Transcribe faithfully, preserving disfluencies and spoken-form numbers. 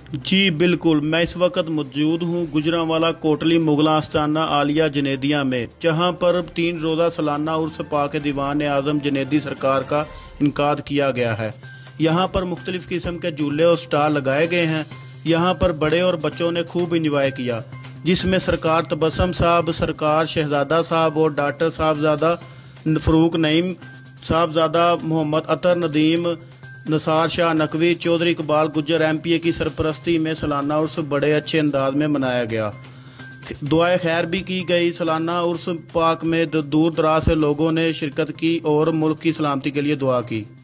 जी बिल्कुल, मैं इस वक्त मौजूद हूँ गुजरांवाला कोटली मुगल आस्थाना आलिया जुनैदिया में, जहाँ पर तीन रोज़ा सालाना उर्स पाक दीवान आज़म जुनैदी सरकार का इनकाद किया गया है। यहाँ पर मुख्तलिफ़ किस्म के झूले और स्टाल लगाए गए हैं। यहाँ पर बड़े और बच्चों ने खूब इंजॉय किया, जिसमें सरकार तबस्सुम साहब, सरकार शहजादा साहब और doctor Sahibzada Farooq Naeem, Sahibzada Mohammad Athar Nadeem, Nisar Shah Naqvi, Chaudhry Iqbal Gujjar M P A की सरपरस्ती में सालाना उर्स बड़े अच्छे अंदाज में मनाया गया। दुआए खैर भी की गई। सालाना उर्स पाक में दूर दराज से लोगों ने शिरकत की और मुल्क की सलामती के लिए दुआ की।